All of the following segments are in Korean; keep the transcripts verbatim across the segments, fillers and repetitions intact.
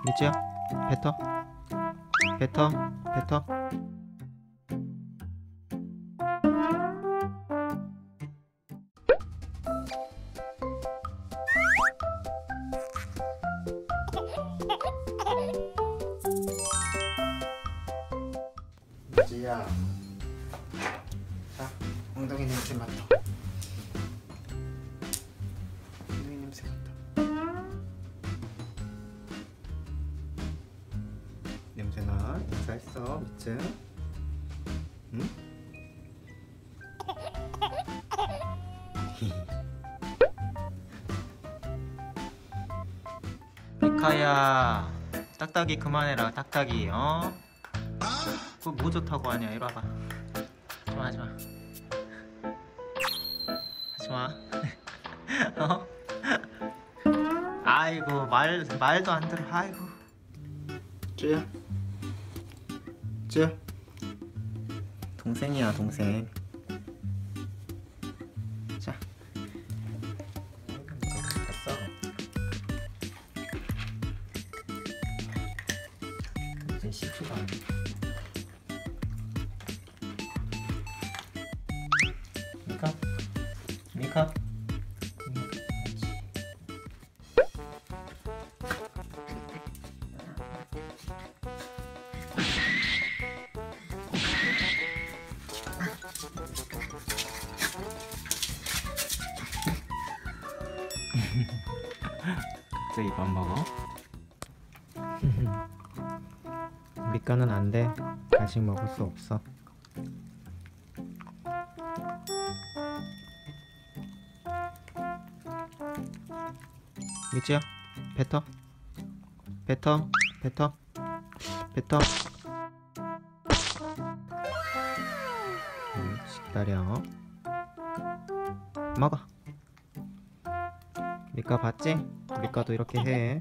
미지야, 뱉어, 뱉어, 뱉어. 미지야, 자, 엉덩이 냄새 맡아. 엉덩이 냄새 맡아. 냄새나 인사했어, 미츠? 응? 미카야, 딱딱이 그만해라. 딱딱이, 어? 그거 뭐 좋다고 하냐. 이리 와봐. 하지마, 하지마. 하지마. 어? 아이고, 말, 말도 안 들어. 아이고. 쯔야, 쯔야, 동생이야, 동생. 자, 갔어. 이제 씻지도 않아. 미카, 미카. 갑자기 밥 먹어? 미카는 안 돼. 간식 먹을 수 없어. 미지야, 뱉어, 뱉어, 뱉어, 뱉어. 음, 기다려. 먹어. 미카 봤지? 미카도 이렇게 해.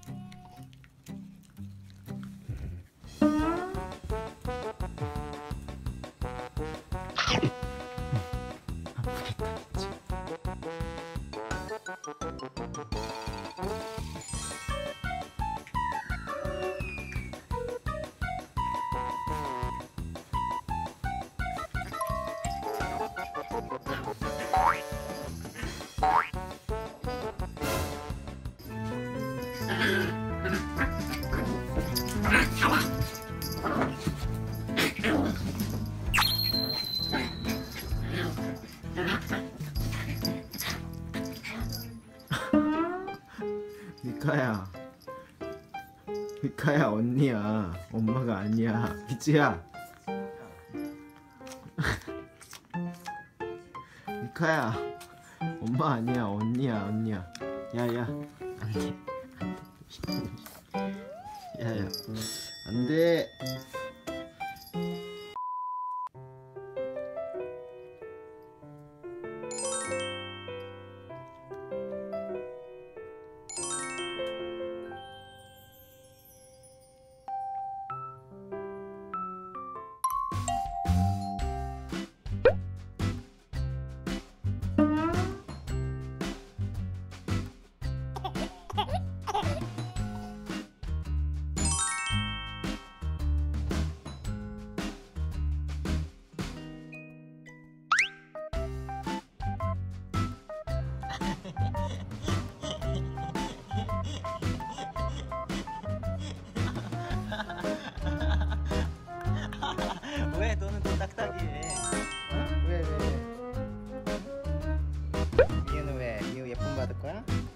아프겠다, 진짜. 미카야, 미카야, 언니야. 엄마가 아니야. 미지야. 미카야, 엄마 아니야. 언니야, 언니야. 야야, 안돼, 야야, 안돼. 왜 너는 또 딱딱이해? 어? 왜 왜? 미유는 왜? 미유 예쁨 받을 거야?